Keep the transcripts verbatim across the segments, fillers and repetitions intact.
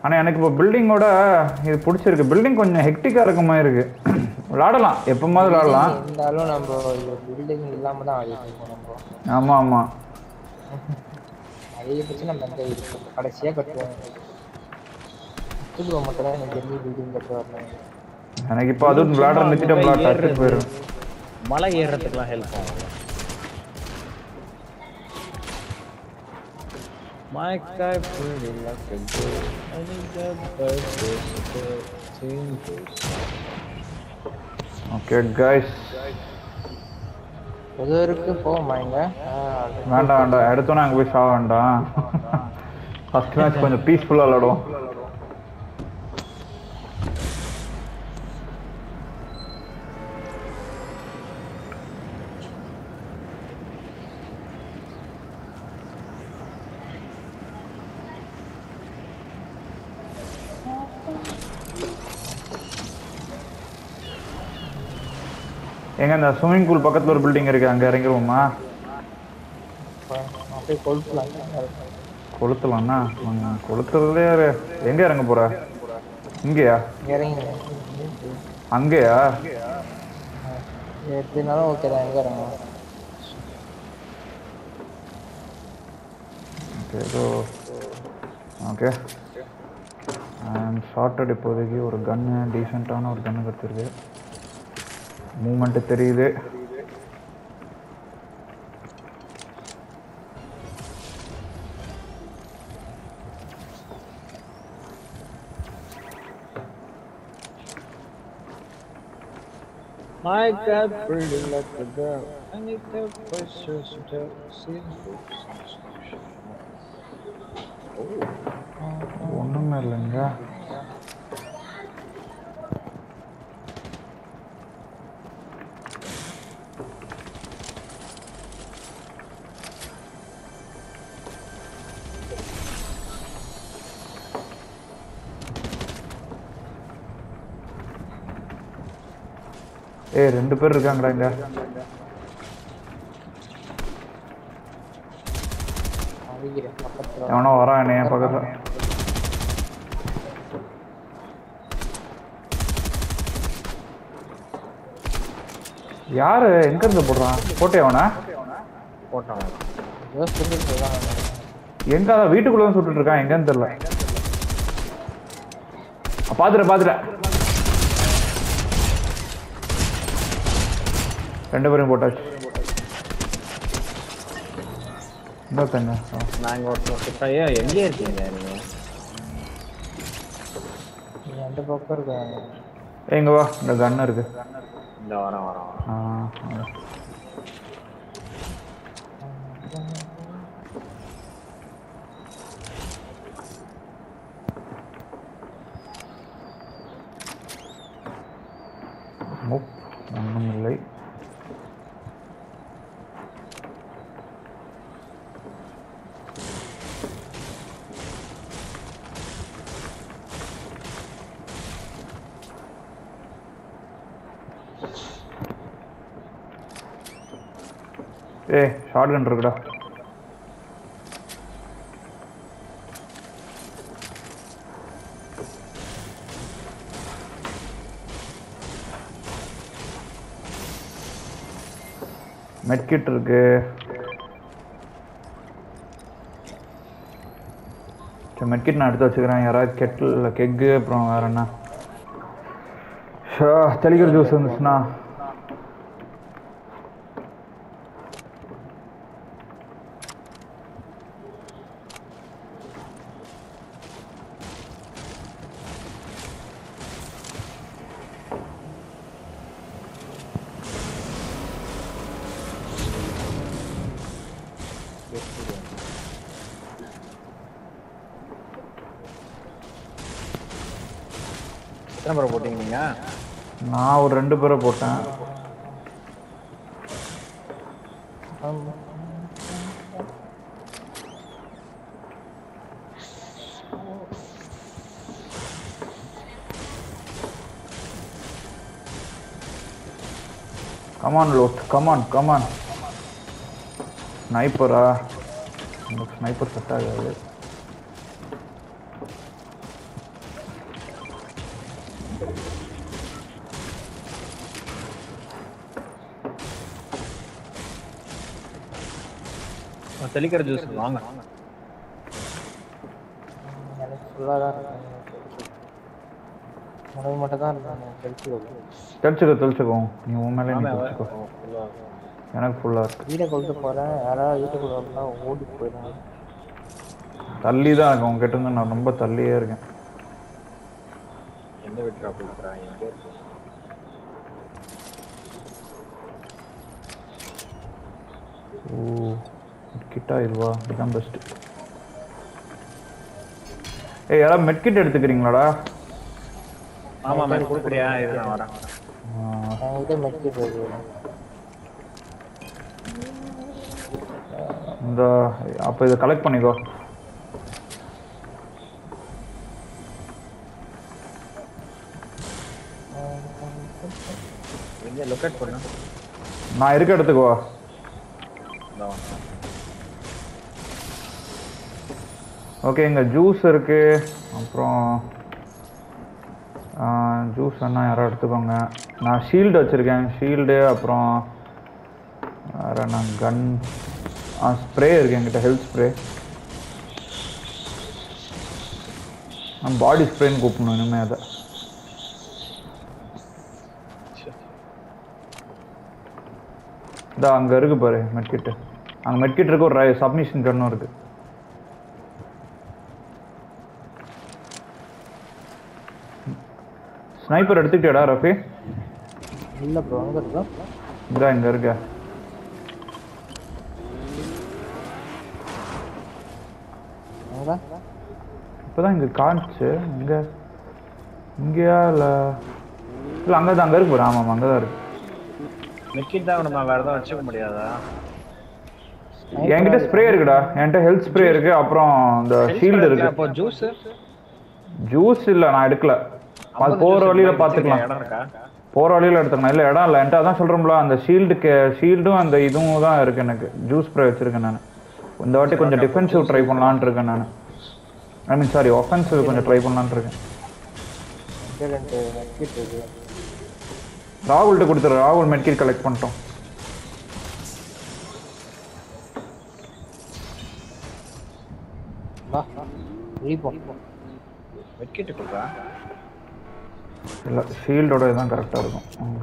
ஆனால் எனக்கு இப்போ பில்டிங்கோட இது பிடிச்சிருக்கு. பில்டிங் கொஞ்சம் ஹெக்டிக்காக இருக்க மாதிரி இருக்கு. விளாடலாம், எப்போமாவது விளாடலாம். இருந்தாலும் நம்ம பில்டிங் இல்லாம தான் ஆடிட்டு இருக்கோம் நம்ம. ஆமா ஆமா, அதிகபட்சம் நம்ம எங்க இருக்கோம் கடைசியா கட்டுவோம். ப்ரோ மட்டும் தான் எனக்கு தெரிஞ்சு பில்டிங் கட்ட வரணும். எனக்கு இப்போ அதுவும் விளாட நிறுத்திட்டு டச்சுட்டு போயிடும். மலை ஏறுறதுக்குலாம் ஹெல்ப் ஆகும். My guy pretty like a girl. I need that birthday to change. Okay guys. எதற்கு போமாங்க? வேண்டாம் வேண்டாம், எடுத்தோன்னே அங்கே போய் சாக வேண்டாம். ஃபர்ஸ்ட் மேட்ச் கொஞ்சம் பீஸ்ஃபுல்லாக விளாடுவோம். எங்க அந்த ஸ்விமிங் பூல் பக்கத்துல ஒரு பில்டிங் இருக்கு, அங்க இறங்கிடுவோமா? கொளுத்தலாம்னா கொளுத்துறதே. எங்க இறங்க போற? இங்கயா? அங்கயா? எப்படினாலும் ஓகே தான், எங்க இறங்க? Okay so okay I'm shorted. இப்போதைக்கு ஒரு கன்னு, டீசெண்டான ஒரு கன்னு கிடச்சிருக்கு. மூமெண்ட் தெரியுது. My God, pretty like a girl. I need to push your to see ஒன்றுமே இல்லைங்க. ஏய், ரெண்டு பேர் இருக்காங்கடா இங்க. எவனோ வரான் என்னைய பக்கத்துல. யாரு எங்க இருந்து போடுறான்? போட்டே அவனா போட்டான். எங்க? அதான் வீட்டுக்குள்ள தான் சுட்டுட்டு இருக்கான். எங்கன்னு தெரியல. பாத்துற பாத்துற ரெண்டு பேரும் போட்டாச்சு. இன்னொருத்தங்க நாங்க ஒருத்தர் எங்கே இருக்கீங்க நீங்க? எந்த பக்கம் இருக்காங்க? எங்க வா, இந்த கன் இருக்கு. இந்த வாரம் வரோம். ஒன்றும் இல்லை. ஏய், ஷார்ட் கன் இருக்குடா. மெட்கிட் இருக்கு. மெட்கிட் நான் எடுத்து வச்சுக்கிறேன். யாராவது கெட்டில் கெக்கு, அப்புறம் வேற என்ன தெளிக்கிற ஜூஸ் இருந்துச்சுன்னா. எத்தனை பேரை போட்டீங்க நீங்க? நான் ஒரு ரெண்டு பேரை போட்டேன். Come on load, come on come on. ஸ்னைப்பரா? ஸ்னைப்பர் செட் ஆகாது. தெளிக்கிற ஜூஸ் வாங்க. எனக்கு ஃபுல்லாக தான் இருக்கும். உனக்கு மட்டும் தான் இருக்கும். தெளிச்சுக்கோ தெளிச்சுக்கோ தெளிச்சுக்கோ நீ உன் மேலே நீ ஆமா, தெளிச்சுக்கோ. ஃபுல்லா எனக்கு ஃபுல்லாக இருக்கு. வீடை கொண்டு போகிறேன். யாராவது வீட்டுக்குள்ள வந்தால் ஓடி போயிடுவாங்க. தள்ளி தான் இருக்கும் உங்ககிட்ட இருந்து. நான் ரொம்ப தள்ளியே இருக்கேன். எந்த வீட்டுக்கா போயிருக்கிறான்? எங்க இருக்கு? ஓ கிட்டா இதுவா? இதுதான் பெஸ்ட்டு. ஏய் யாராவது மெட்கிட் எடுத்துக்கிறீங்களாடா? ஆமா மேம் கொடுக்குறியா? இது நான் வரேன். என்கிட்ட மெட்கிட் இருக்கு. இந்த அப்போ இதை கலெக்ட் பண்ணிக்கோ. எங்க லொகேட் பண்ணு. நான் இருக்க இடத்துக்கு வா. ஓகே இங்கே ஜூஸ் இருக்கு. அப்புறம் ஜூஸ் வேணா யாரும் எடுத்துக்கோங்க. நான் ஷீல்டு வச்சுருக்கேன். ஷீல்டு அப்புறம் வேறு நான் கன் ஸ்ப்ரே இருக்கு என்கிட்ட. Health spray. நான் பாடி ஸ்ப்ரேன்னு கூப்பிடணும் இனிமேல் அதை. இதா அங்கே இருக்கு பாரு மெட்கிட்டு. அங்கே மெட்கிட் இருக்கு. ஒரு சப்மிஷன் கன்னும் இருக்கு. ஸ்னைப்பர் எடுத்துக்கிட்டியாடா ரஃபி? இல்லை ப்ரோ அங்கே இருக்கா? இதா இங்கே இருக்க. அங்கே இப்போதான் இங்கே காமிச்சு. இங்கே இங்கேயா இல்லை இல்லை அங்கே தான் அங்கே இருக்கு பாரு. ஆமாம் அங்கே தான் இருக்கு. மெட்கிட் தான் நம்ம வேற எதுவும் வச்சுக்க முடியாதா? என்கிட்ட ஸ்ப்ரே இருக்குடா. என்கிட்ட ஹெல்த் ஸ்ப்ரே இருக்கு. அப்புறம் இந்த ஷீல்டு இருக்கு. அப்போ ஜூஸ் ஜூஸ் இல்லை நான் எடுக்கல. அது போகிற வழியில் பார்த்துக்கலாம். இடம் இருக்கா? போகிற வழியில் எடுத்துக்கணும். இல்லை இடம் இல்லை என்கிட்ட. அதான் சொல்கிறோம்ல அந்த ஷீல்டுக்கு ஷீல்டும் அந்த இதுவும் தான் இருக்குது எனக்கு. ஜூஸ் ஸ்ப்ரே வச்சுருக்கேன் நான். இந்த வாட்டி கொஞ்சம் டிஃபென்சிவ் ட்ரை பண்ணலான்ட்டு இருக்கேன் நான். ஐ மீன் சாரி ஒஃபென்சிவ் கொஞ்சம் ட்ரை பண்ணலான்ட்டு இருக்கேன். மெட்கிட் இருக்கு. ராகுல்கிட்ட கொடுத்துரு. ராகுல் மெட்கிட் கலெக்ட் பண்ணிட்டோம். வா ரீபோ மெட்கிட் கொடுத்தா? இல்லை ஷீல்டோட இதுதான் கரெக்டாக இருக்கும்.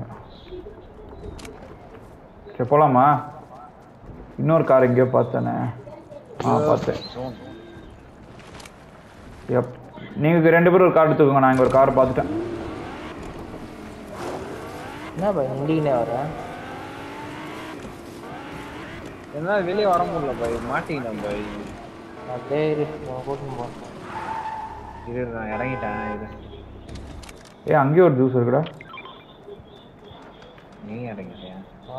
சரி போகலாமா? இன்னொரு கார் எங்கேயோ பார்த்தேனே. ஆ பார்த்தேன். எப் நீங்கள் ரெண்டு பேரும் ஒரு கார் எடுத்துக்கோங்க. நான் இங்கே ஒரு கார் பார்த்துட்டேன். என்ன பை இண்டிகினே வரேன். என்ன வெளியே வர முடியல பை. மாட்டிக்கிட்டேன் பை. நான் தேடி கூட்டின்னு போகிறேன். இது நான் இறங்கிட்டேன். இது ஏ அங்கேயே ஒரு ஜூஸ் இருக்குடா. நீ இறங்கிட்டியா?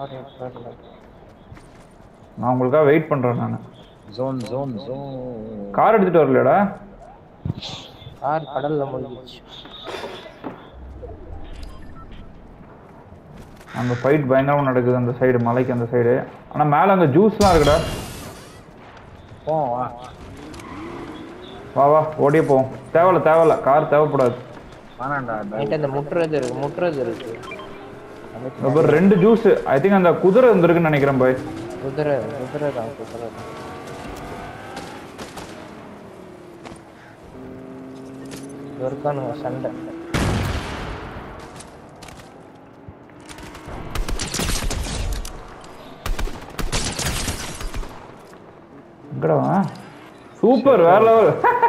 நான் உங்களுக்காக வெயிட் பண்ணுறேன். நான் ஜோன் ஜோன் ஜோன் கார் எடுத்துகிட்டு வரலடா. கார் கடலில் மூழ்கிடுச்சு. அங்கே ஃபைட் பயங்கரமாக நடக்குது அந்த சைடு, மலைக்கு அந்த சைடு. ஆனால் மேலே அங்கே ஜூஸ்லாம் இருக்குடா. போ வா வா வா ஓடியே போவோம். தேவையில்ல தேவையில்ல கார் தேவைப்படாது. வேணாண்டா. நைட்டு அந்த முட்டுறது இருக்கு முட்டுறது இருக்கு. அப்புறம் ரெண்டு ஜூஸ். ஐ திங்க் அந்த குதிரை வந்துருக்குன்னு நினைக்கிறேன் பாய். குதிரை குதிரை தான் குதிரை தான். இருக்கானுங்க சண்டை. எங்கடா சூப்பர் வேற லெவல்.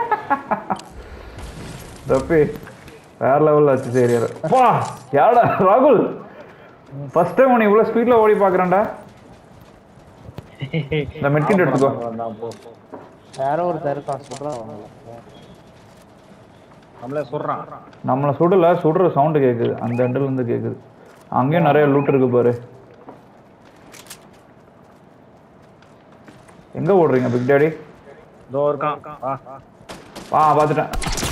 ரப்பி வேற லெவல் ஆச்சு. சரி பா யாரடா ராகுல்? ஃபர்ஸ்ட் டைம் உன்னை இவ்வளோ ஸ்பீடில் ஓடி பார்க்குறேன்டா. இந்த மெட்கிட் எடுத்துக்கோ. யாரோ ஒருத்தர் இருக்கான் சொல்கிறான். நம்மளே சொல்கிறான். நம்மளை சுடல, சுடுற சவுண்டு கேட்குது அந்த எண்டிலேருந்து கேட்குது. அங்கேயும் நிறைய லூட் இருக்கு பாரு. எங்கே ஓடுறீங்க பிக் டேடி? இதோ இருக்கான். ஆ பார்த்துட்டேன்.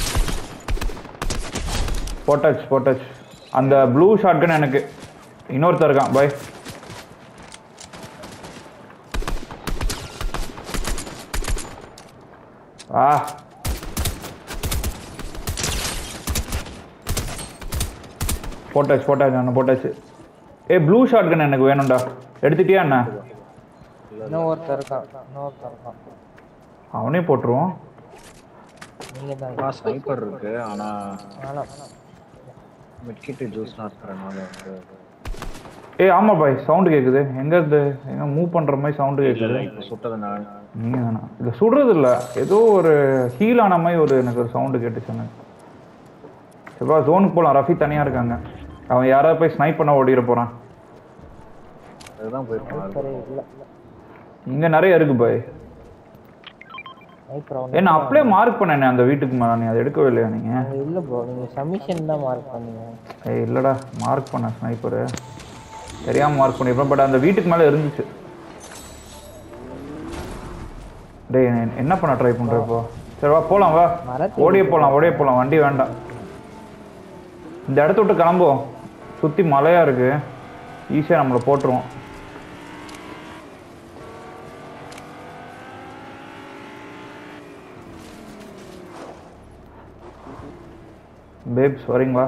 போட்டாச்சு போட்டாச்சு. அந்த ப்ளூ ஷாட்கன் எனக்கு. இன்னொருத்தர் இருக்கான் பாய். ஆ போட்டாச்சு போட்டாச்சு நான் போட்டாச்சு. ஏ ப்ளூ ஷாட் கன் எனக்கு வேணும்டா. எடுத்துட்டியா என்ன? இன்னும் ஒருத்தர் இருக்கான் இன்னும் ஒருத்தர் இருக்கான். அவனே போட்டுருவோம். நீங்க தான் ஸ்னைப்பர் இருக்கு ஆனா ஆனா மெட்கிட் ஜூஸ் நான் இருக்கறனால ஏய் ஆமா பாய் சவுண்ட் கேக்குது. எங்க இருந்து எங்க மூவ் பண்ற மாதிரி சவுண்ட் கேக்குது. இப்ப சுட்டது நான். நீங்க தானா? இது சுடுறது இல்ல. ஏதோ ஒரு ஹீல் ஆன மாதிரி ஒரு எனக்கு ஒரு சவுண்ட் கேட்டுச்சு எனக்கு. செவ்வா ஜோனுக்கு போலாம். ரஃபி தனியா இருக்காங்க. அவன் யாராவது போய் ஸ்னைப் பண்ண ஓடிட போறான். அதுதான் போயிருக்கான். இங்க நிறைய இருக்கு பாய். என்ன அப்படியே மார்க் பண்ணேனே அந்த வீட்டுக்கு மேல. நீ அதை எடுக்கவே இல்லையா நீங்க? இல்ல ப்ரோ நீங்க சப்மிஷன் தான் மார்க் பண்ணீங்க. ஏய் இல்லடா மார்க் பண்ண ஸ்னைப்பர் தெரியாம மார்க் பண்ணிருப்பேன். பட் அந்த வீட்டுக்கு மேல இருந்துச்சு. டேய் என்ன பண்ண ட்ரை பண்ற இப்போ? சரி வா போலாம் வா. ஓடியே போலாம் ஓடியே போலாம். வண்டி வேண்டாம். இந்த இடத்த விட்டு கிளம்புவோம். சுத்தி மலையா இருக்கு. ஈஸியா நம்மள போட்டுருவோம். பேப்ஸ் வரீங்களா?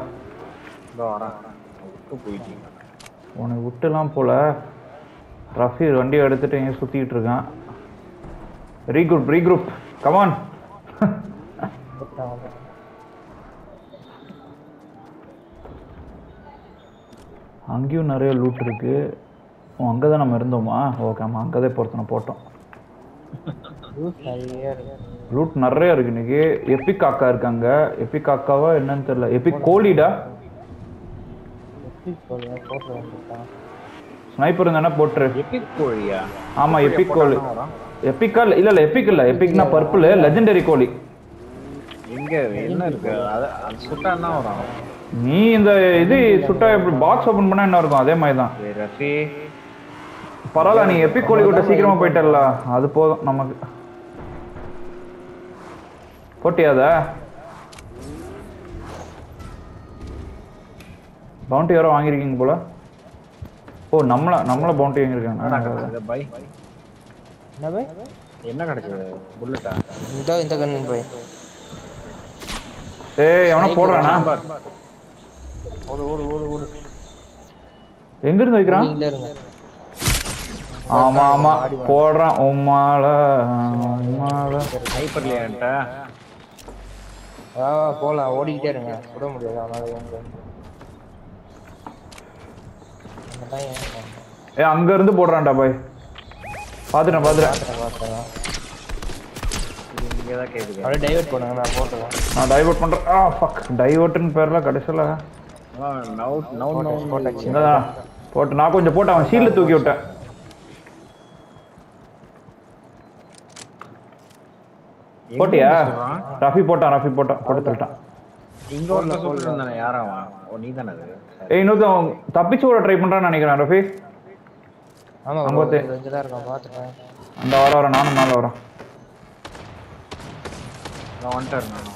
உனக்கு விட்டுலாம் போல. ரஃபி வண்டியை எடுத்துட்டு எங்கேயும் சுத்திட்டு இருக்கான். Regroup regroup come on. அங்கேயும் நிறைய லூட் இருக்கு. ஓ அங்கே தான் நம்ம இருந்தோமா? ஓகே ஆமாம் அங்கே தான் பொறுத்தனை போட்டோம். லூட் நிறைய இருக்கு இன்னைக்கு. எபிக் காக்கா இருக்காங்க. எபிக் காக்காவா என்னன்னு தெரியல. எபிக் கோழிடா. ஸ்னைப்பர் இருந்தா போட்டுரு. எபிக் கோழியா? ஆமா எபிக் கோழி. எபிக்கா இல்ல இல்ல எபிக் இல்ல. எபிக்னா பர்பிள் லெஜெண்டரி கோழி. எங்க என்ன இருக்கு? அது சுட்டா என்ன வரும்? நீ இந்த இது சுட்டா எப்படி பாக்ஸ் ஓபன் பண்ணா என்ன இருக்கும்? அதே மாதிரி தான். ரஃபி பரவாயில்ல நீ எபிக் கோழி கூட சீக்கிரமா போயிட்டல்ல. அது போதும் நமக்கு. போட்டியாத பவுண்டி யாரோ வாங்கியிருக்கீங்க போல. ஓ நம்மள நம்மள பவுண்டி வாங்கியிருக்காங்க. என்ன கிடைச்சது? புல்லட்டா? இந்த இந்த கன் போய் ஏய் எவனோ போடுறானா? ஓடு ஓடு ஓடு ஓடு. எங்க இருந்து வைக்கிறான்? இங்க இருங்க. ஆமா ஆமா போடுறான். உம்மால உம்மால ஸ்னைப்பர்லயான்டா. வா வா போலாம். ஓடிக்கிட்டே இருங்க. சுட முடியாது அவனால. ஏ அங்க இருந்து போடுறான்டா பாய். பாத்துறேன் பாத்துறேன் பாத்துறேன். இங்க தான் கேக்குது. அப்படியே டைவர்ட் பண்ணுங்க. நான் போட்டுறேன். நான் டைவர்ட் பண்றேன். ஆ ஃபக் டைவர்ட்னு பேர்ல கடைசில நௌ நௌ நௌ போட்டாச்சு. போட்டு நான் கொஞ்சம் போட்டு அவன் ஷீல்ட் தூக்கி விட்டேன். போட்டியா? ரஃபி போட்டான் ரஃபி போட்டான் கொடுத்துட்டான். இங்க ஒருத்தன் சொல்லிட்டு இருந்தானே யாரா அவன்? ஓ நீ தானே அது? ஏய் இன்னொருத்தன் தப்பிச்சு ஓட ட்ரை பண்றான்னு நினைக்கிறேன் ரஃபி. ஆமா அங்கோத்தே இங்கதான் இருக்கான் பாத்துட்டேன். அந்த வர வர நானும் மேல வரேன். நான் வந்துட்டேன் நான்.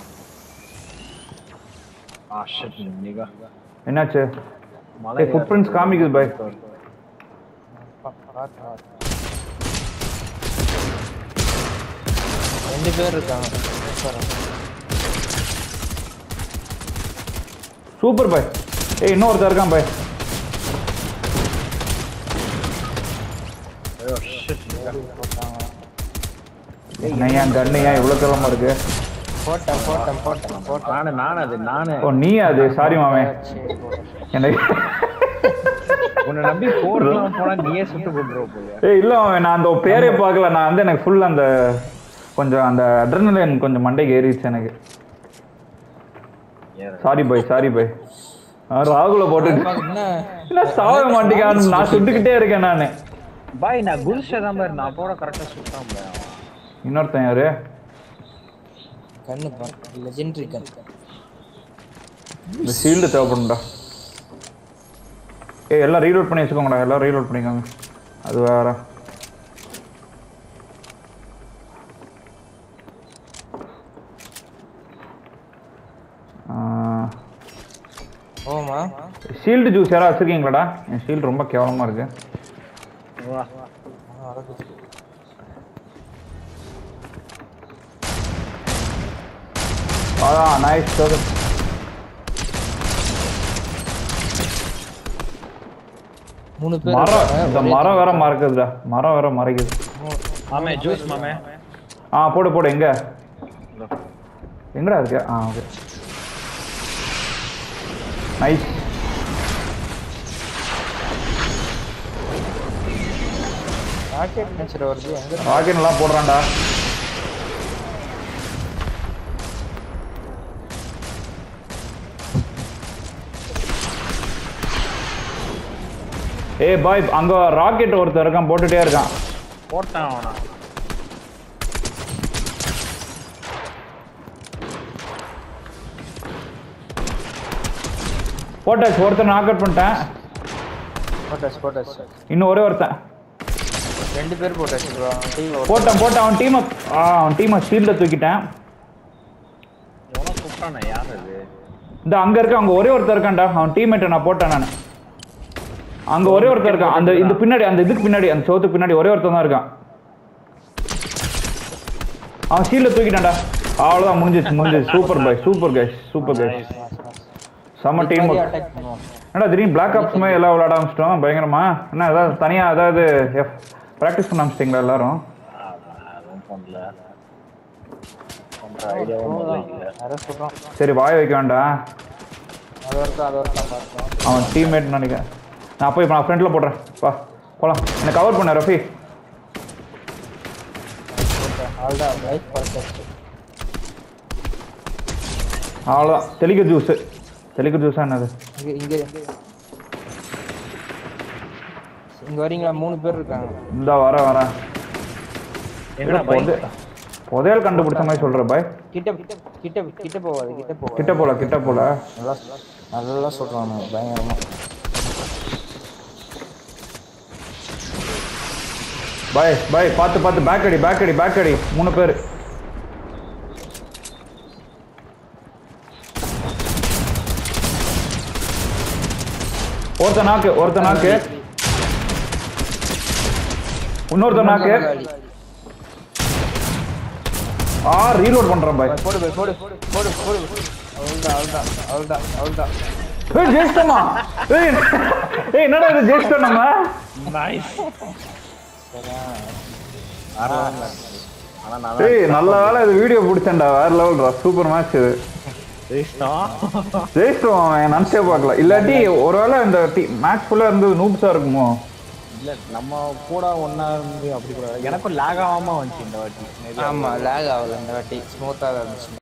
Ah shit nigga. என்னாச்சு? ஏய் ஃபுட் பிரிண்ட்ஸ் காமிக்குது பாய். ரெண்டு பேர் இருக்காங்க. Super boy. ஏய் இன்னொருத்தர் இருக்கான் பாய். ஐயோ ஷிட் நிகா. ஏய் ஏன் கன்னு ஏன் இவ்வளவு தூரமா இருக்கு? போட்டேன் போட்டேன் போட்டேன் போட்டேன். நானே நானே அது நானே. ஓ நீ அது சாரி மாமே. எனக்கு உன்னை நம்பி போறலாம் போனா நீயே சுட்டு போடுற போல. ஏய் இல்ல நான் அந்த பேரே பார்க்கல. நான் வந்து எனக்கு ஃபுல் அந்த கொஞ்சம் அந்த அட்ரினலின் கொஞ்சம் மண்டைக்கு ஏறிடுச்சு எனக்கு. சாரி பாய் சாரி பாய். ராகுல போட்டு என்ன சாவ மாட்டேங்கான்னு நான் சுட்டுக்கிட்டே இருக்கேன் நானு. பாய் நான் குல்ஷா தான் பாரு நான் போட கரெக்டா சுட்டான் பாய். இன்னொருத்தன் யாரு? கண்ணு பா லெஜெண்டரி கன். இந்த ஷீல்டு தேவைப்படும்டா. ஏய் எல்லாம் ரீலோட் பண்ணி வச்சுக்கோங்கடா. எல்லாம் ரீலோட் பண்ணிக்கோங்க. அது வேற. ஓமா ஷீல்டு ஜூஸ் யாரா வச்சிருக்கீங்களாடா? என் ஷீல்டு ரொம்ப கேவலமா இருக்கு. வா ஆ நைஸ். மூணு பேர் மரம் இருக்காங்க. இந்த ஒரே மரம் team. வேற மறக்குதுடா மரம் வேற மறைக்குது மாமே ஜூஸ் மாமே ஆ போடு போடு எங்க எங்கடா இருக்கு ah okay nice rocket launcher வருது எங்க ராக்கெட் எல்லாம் போடுறான்டா ஏய் பாய் அங்க ராக்கெட் ஒருத்தர் இருக்கான் போட்டுட்டே இருக்கான் போட்டான் அவனா போட்டாச்சு ஒருத்தர் நாக் அவுட் பண்ணிட்டேன் போட்டாச்சு போட்டாச்சு இன்னும் ஒரே ஒருத்தன் ரெண்டு பேர் போட்டாச்சு bro. டீம் போட்டான் போட்டான் அவன் டீமை ஆ அவன் டீமை ஷீல்ட தூக்கிட்டேன் எவனோ கூப்பிட்டானே யார் அது இந்த அங்க இருக்க அங்க ஒரே ஒருத்தர் இருக்கான்டா அவன் டீம்மேட்டை நான் போட்டேன் நான் அங்க ஒரே ஒருத்தர் இருக்கான் அந்த இந்த பின்னாடி அந்த இதுக்கு பின்னாடி அந்த சோத்துக்கு பின்னாடி ஒரே ஒருத்தர் தான் இருக்கான் அவன் ஷீல்ட தூக்கிட்டான்டா அவ்வளவுதான் முடிஞ்சிச்சு முடிஞ்சிச்சு super boy super guys super guys செம்ம டீம் அட்டாக் பண்ணுவோம். என்னடா திடீர்னு பிளாக் ஆப்ஸ் மாதிரி எல்லாம் விளையாட ஆரம்பிச்சிட்டோம் பயங்கரமா என்ன ஏதாவது தனியா அதாவது ப்ராக்டிஸ் பண்ண ஆரம்பிச்சிட்டிங்களா எல்லாரும் அதுவும் பண்ணல பண்ற ஐடியாவும் இல்லை யாரோ சொல்றான். சரி வாய் வைக்க வேண்டாம் அது வரைக்கும் அது வரைக்கும் பார்த்தோம். அவன் டீம்மேட் நினைக்கிறேன் நான் போய் இப்போ நான் ஃப்ரெண்டில் போடுறேன் வா போகலாம் என்னை கவர் பண்ண ரஃபி அவ்வளோதான் லைஃப் பர்ஃபெக்ட். அவ்வளோதான் தெளிக்க ஜூஸு தெளிக்க ஜூஸா என்னது இங்க இங்க இங்க வரீங்களா? மூணு பேர் இருக்காங்க. இந்த வர வரேன் என்ன பை புதை புதையல் கண்டுபிடிச்ச மாதிரி சொல்கிற பாய் கிட்ட கிட்ட கிட்ட கிட்ட போவாது கிட்ட போவாது. கிட்ட போல கிட்ட போல நல்லா நல்லா சொல்றான் பயங்கரமா. பாய் பாய் பார்த்து பார்த்து பேக் அடி பேக் அடி பேக் அடி மூணு பேர் ஒருத்த நாக்கு ஒருத்த நாக்கு இன்னொருத்த நாக்கு ஆ ரீலோட் பண்றேன் பாய் போடு போடு போடு போடு போடு அவ்வளோதான் அவ்வளோதான் அவ்வளோதான் அவ்வளோதான். ஏய் ஜெயிச்சிட்டோமா ஏய் ஏய் என்னடா இது ஜெயிச்சிட்டோம் நம்ம நைஸ் ஆனா நான் ஏய் நல்ல வேளை இது வீடியோ பிடிச்சேன்டா வேற லெவல்டா சூப்பர் மேட்ச் இது ஜெயிச்சிட்டோம் ஜெயிச்சிட்டோம் அவன் நினச்சே பார்க்கல இல்லாட்டி ஒருவேளை இந்த டீ மேட்ச் ஃபுல்லாக இருந்தது நூப்ஸாக இருக்குமோ இல்ல நம்ம கூட ஒண்ணா இருந்து அப்படி கூட எனக்கும் லாக் ஆகாம வந்துச்சு இந்த வாட்டி ஆமா லேக் ஆகல இந்த வாட்டி ஸ்மூத்தாக இருந்துச்சு.